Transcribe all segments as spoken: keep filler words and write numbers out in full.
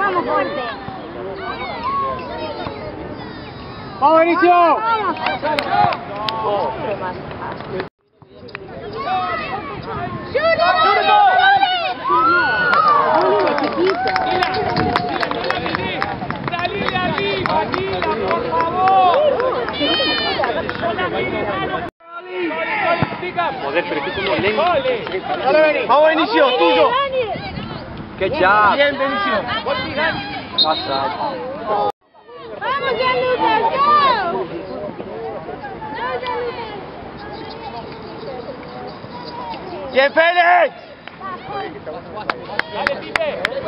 vamos fuerte. ¡Vamos, Benicio! ¡Vamos! ¡Salí de aquí, Paquila, por favor! Joder, pero es que como lento. ¡Vamos, Benicio, tuyo! ¡Qué job! Bien, Benicio. Pasa. ¡Vamos, Gianluca! ¡Go! ¡Bien, Félix! Dale, Pipe.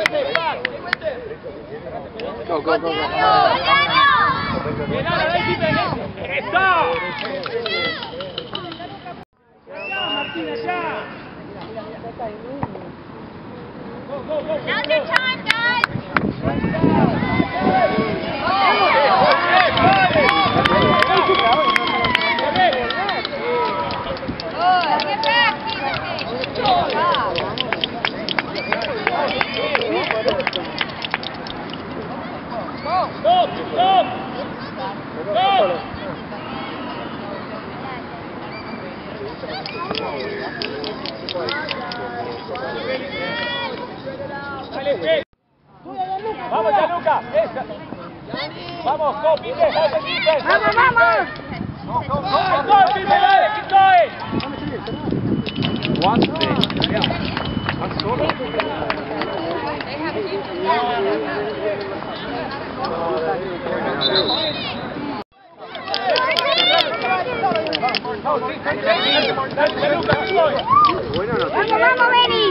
Go, go, go, go. Bien, dale, dale, Pipe. ¡Eso! Martín, allá. Go, go, go. Now's your time, guys! Get back, Timothy! Stop, stop. Stop. Dale, Fe. Vamos, Gianluca. Esa. Vamos, go, Pipe. Dale, Pipe. ¡Vamos, vamos! Go, Pipe, dale, keep going. One thing. Yeah. One sort of. ¡Vamos, vamos, Benny!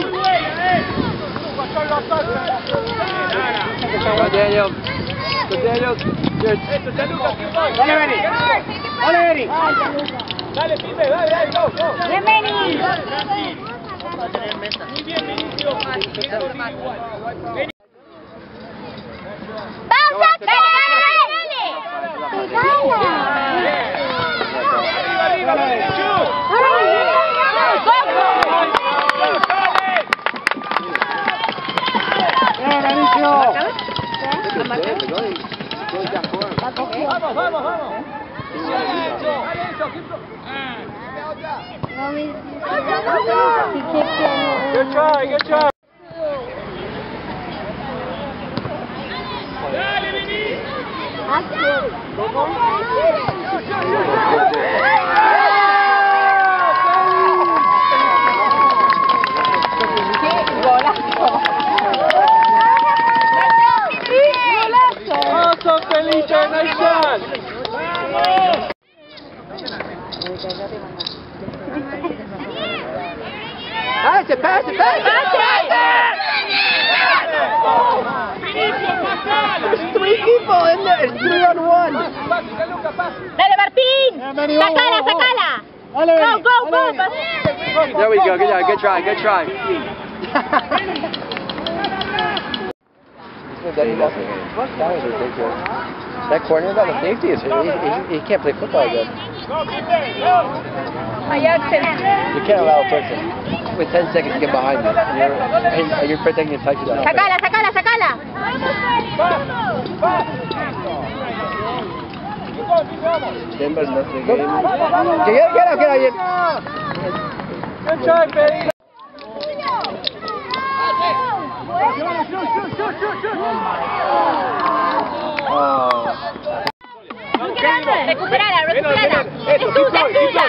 Go, Daniel. Go, Daniel. Good. Dale, Beni. Dale, Beni. Dale, Pipe, dale, dale, go, go. ¡Bien, Benny! Muy bien, Benicio. ¡Vamos, dale, dale, dale! Arriba, arriba, shoot. Bien, Benicio. Vamos, vamos, vamos. Dale eso, keep going. Good try, good try. Dale, vení. Awesome, Felipe, nice shot. Pass it, pass it, pass it. There's three people in there. It's three on one. ¡Dale, Martín! Benny, ¡Sacala, vamos, sacala! Dale, ¡Go, Benny. go, go! There we go. Good job. Good try. Good try. That he doesn't. That was ridiculous. That corner, that the safety is. He, he, he can't play football good. You can't allow a person with ten seconds to get behind you. And you're, and you're protecting a touchdown. ¡Sacala, sacala, sacala! Denver's not the game. Get out, get out, get out. Get out. Good try, Benny. Oh. Recuperala, recuperala. Es tuya, es tuya.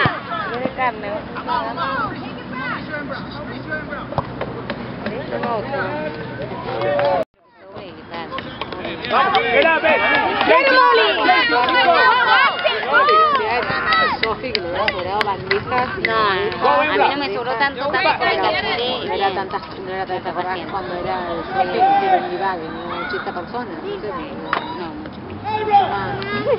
Vamos, get up, Ben. ¡Viene, Molly! Sofi, que le hubiera sobrado bandijas. No, a mí no me sobró tanto No, para pero la sí, no era tanta, no era tanta paciente cuando era el Divague, no ochenta personas. Entonces, no, mucho. Ah.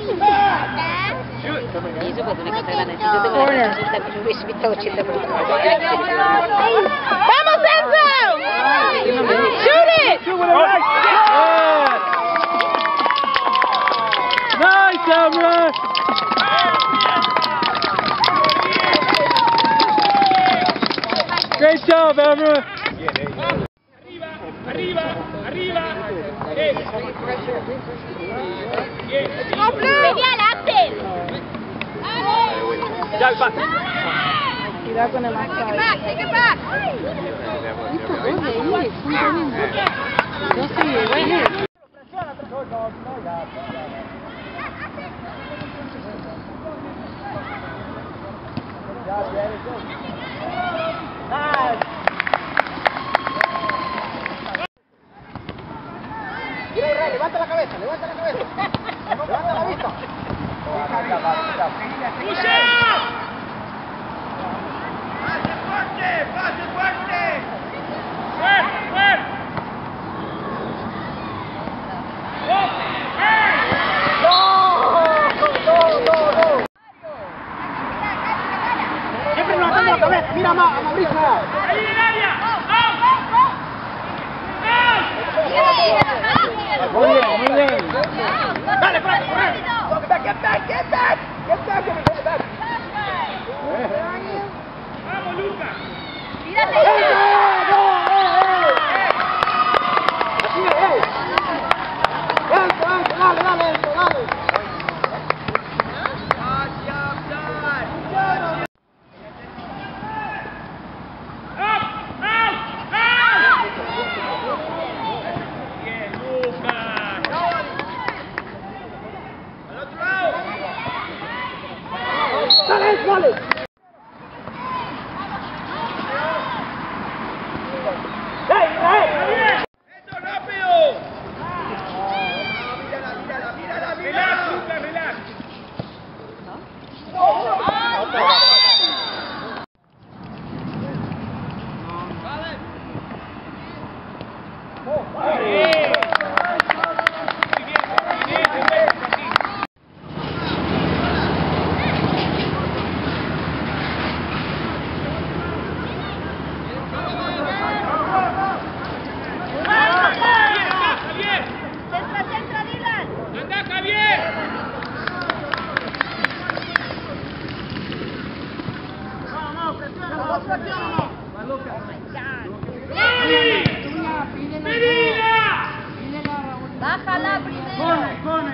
Y eso pues una cosa grande. Si yo tengo la consulta, pues yo hubiese visto ochenta personas. ¡Vamos, Enzo! ¡Shoot it! Nice, Abra. Great job, Abra. Arriba, arriba, arriba. arriba. Bien. Bien. Genial, Axel. Ya el pase. Cuidado con el más Take it back, take it back. No sé, bueno. Levanta la cabeza, levanta la cabeza. Levanta la vista. ¡Pucha! ¡Pase fuerte! ¡Pase fuerte! ¡Fuerte, fuerte! Siempre levantando la cabeza. Mira más, a Mauricio. ¡Ahí en el área! ¡Out! ¡Out! Muy bien, muy bien. Dale, Frank, corre. Get back, get back, get back. Get back, get back. ¡Vamos, Lucas! Tírate. ¡Eh, no, eh, eh! Así es, eh. Eso, eso, dale, dale, eso, dale. ¡Out! ¡Out! ¡Out! Bien, Lucas. ¡Al otro lado! Dale, eso, dale. ¡Hey, hey! ¡Esto rápido! Relax, Lucas, relax. Bien. Muy bien, bien, bien, bien, así. Javier, Centra, centra, Dylan. anda, Javier. ¡Medina! Bájala primero.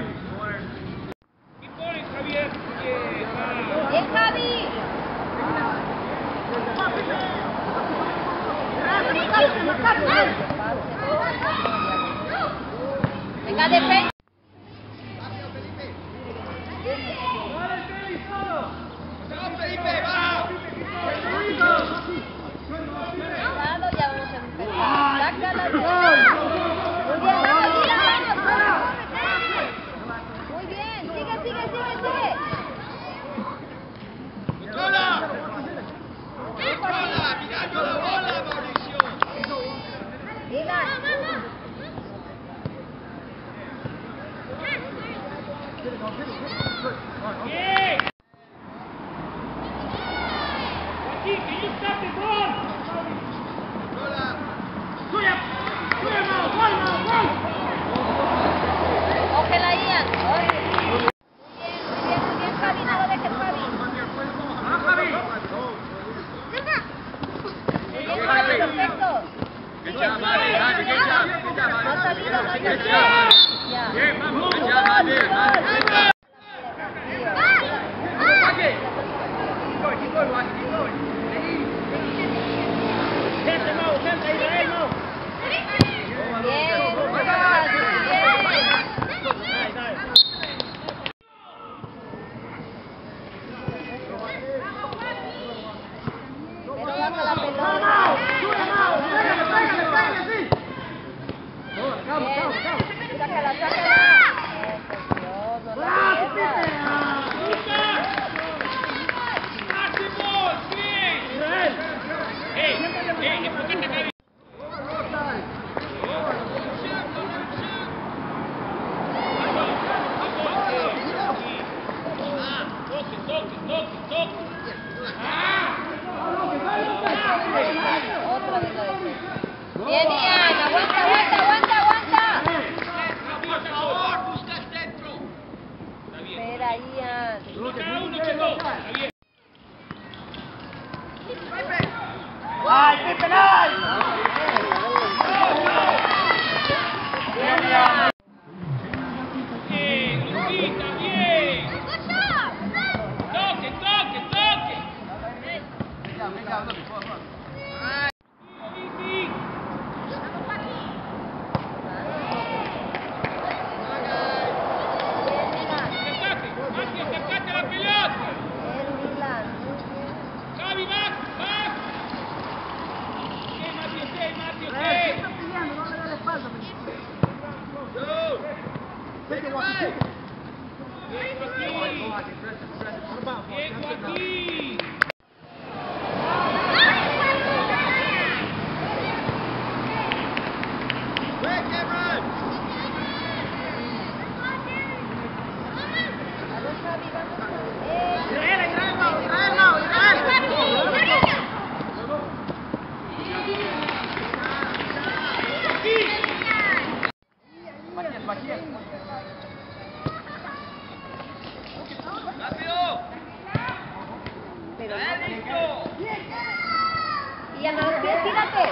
Y ponen, Javier. Bien, va. Bien, Javi. Venga, defensa. Cuidado, ya vamos a empezar. Sácala, Dylan. Muy bien, vamos, Dylan. Muy bien, sigue, sigue, sigue, sigue. ¡Controla! ¡Controla! ¡Mirando la bola, Mauricio! Dylan. Bien! Joaquín, can you stop the ball? ¡Suya! ¡Suya, Mau! ¡Gol, Mau! ¡Gol! Cógela, Ian. Muy bien, muy bien, muy bien, Javi. No lo dejes, Javi. ¡Ah, Javi! Muy bien, Javi, perfecto. ¡Good job, Madi! Madi, good job! Good job, No ha salido, no ha Good salido. job! Ya. Bien, vamos! Gol, Good job, Madi! gol. Madi! ¡Gente, Mau! ¡Gente, Israel, Mau! Bien, Lucas, muy bien. Pero saca la pelota. Bien. Sácala, sácala. Eso, Dios, no la pierdas. ¡Máximo! ¡Sí! ¡Israel! ¡Ey! ¡Ey! ¡Enfócate acá! ¡Toque, toque, toque, toque! ¡Ah! Otra vez la defensa. Bien, Ian. Aguanta, aguanta, aguanta, aguanta. Bien, Joaquín. Y a los pies, tírate.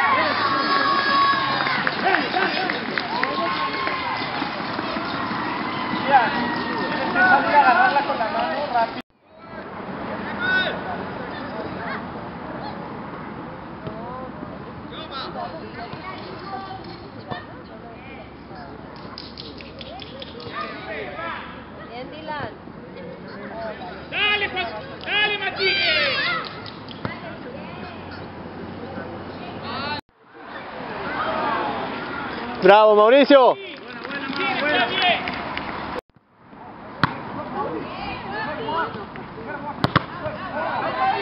Mira, tienes que salir a agarrarla con la mano rápido. Bien, Dylan. Dale, Juan, dale, Matías. Bravo, Mauricio. Está bien. ¡Vamos!